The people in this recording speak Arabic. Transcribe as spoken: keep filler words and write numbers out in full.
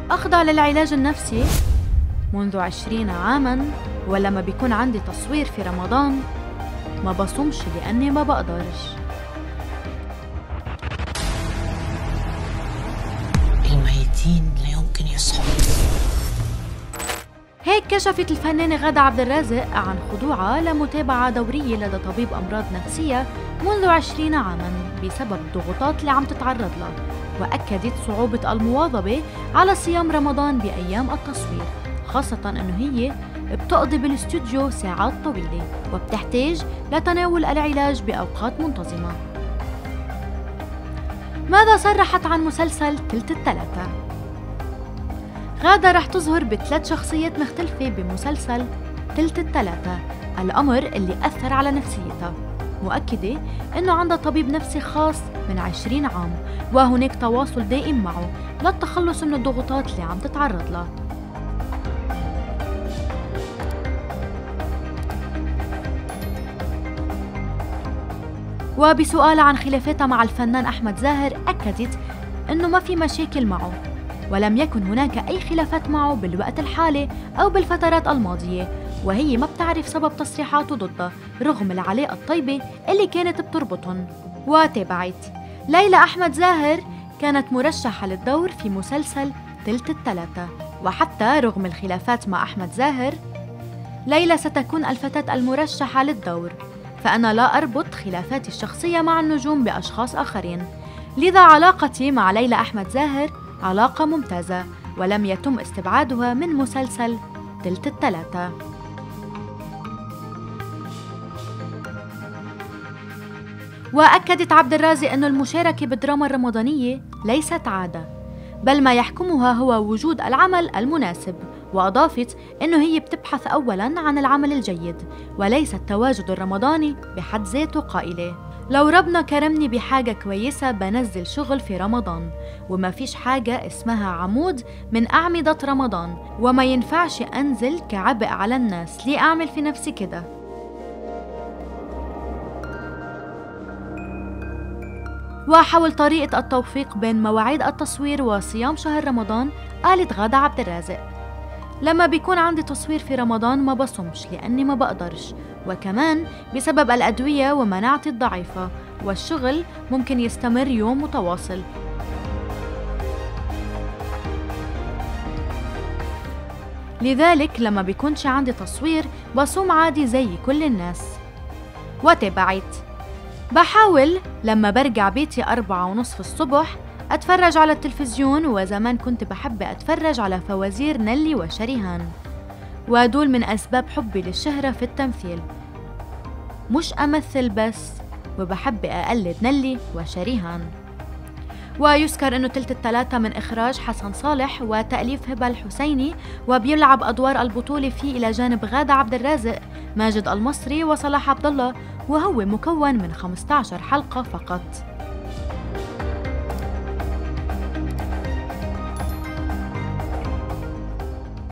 أخضع للعلاج النفسي منذ عشرين عاماً، ولما بيكون عندي تصوير في رمضان ما بصومش لأني ما بقدرش. الميتين لا يمكن يصحوا. هيك كشفت الفنانة غادة عبد الرازق عن خضوعها لمتابعة دورية لدى طبيب أمراض نفسية منذ عشرين عاماً بسبب الضغوطات اللي عم تتعرض لها، وأكدت صعوبة المواظبة على صيام رمضان بأيام التصوير، خاصة أنه هي بتقضي بالاستوديو ساعات طويلة وبتحتاج لتناول العلاج بأوقات منتظمة. ماذا صرحت عن مسلسل تلت التلاتة؟ غادة رح تظهر بثلاث شخصيات مختلفة بمسلسل تلت التلاتة، الأمر اللي أثر على نفسيتها، مؤكدة إنه عندها طبيب نفسي خاص من عشرين عام وهناك تواصل دائم معه للتخلص من الضغوطات اللي عم تتعرض لها. وبسؤالها عن خلافاتها مع الفنان أحمد زاهر أكدت إنه ما في مشاكل معه، ولم يكن هناك أي خلافات معه بالوقت الحالي أو بالفترات الماضية، وهي ما بتعرف سبب تصريحاته ضده رغم العلاقة الطيبة اللي كانت بتربطهم. وتابعت ليلى أحمد زاهر كانت مرشحة للدور في مسلسل تلت التلاتة، وحتى رغم الخلافات مع أحمد زاهر ليلى ستكون الفتاة المرشحة للدور، فأنا لا أربط خلافاتي الشخصية مع النجوم بأشخاص آخرين، لذا علاقتي مع ليلى أحمد زاهر علاقة ممتازة ولم يتم استبعادها من مسلسل تلت التلاتة. وأكدت عبد الرازق أن المشاركة بالدراما الرمضانية ليست عادة، بل ما يحكمها هو وجود العمل المناسب، وأضافت أنه هي بتبحث أولاً عن العمل الجيد وليس التواجد الرمضاني بحد ذاته، قائلة لو ربنا كرمني بحاجة كويسة بنزل شغل في رمضان، وما فيش حاجة اسمها عمود من أعمدة رمضان، وما ينفعش أنزل كعبء على الناس، ليه أعمل في نفسي كده؟ وحول طريقة التوفيق بين مواعيد التصوير وصيام شهر رمضان قالت غادة عبد الرازق لما بيكون عندي تصوير في رمضان ما بصومش لأني ما بقدرش، وكمان بسبب الأدوية ومناعتي الضعيفة، والشغل ممكن يستمر يوم متواصل. لذلك لما بيكونش عندي تصوير بصوم عادي زي كل الناس. وتابعت بحاول لما برجع بيتي أربعة ونصف الصبح أتفرج على التلفزيون، وزمان كنت بحب أتفرج على فوازير نيلي وشريهان، ودول من أسباب حبي للشهرة في التمثيل، مش أمثل بس، وبحب أقلد نيلي وشريهان. ويذكر أنه تلت التلاتة من إخراج حسن صالح وتأليف هبة الحسيني، وبيلعب أدوار البطولة فيه إلى جانب غادة عبد الرازق ماجد المصري وصلاح عبد الله، وهو مكون من خمسة عشر حلقة فقط.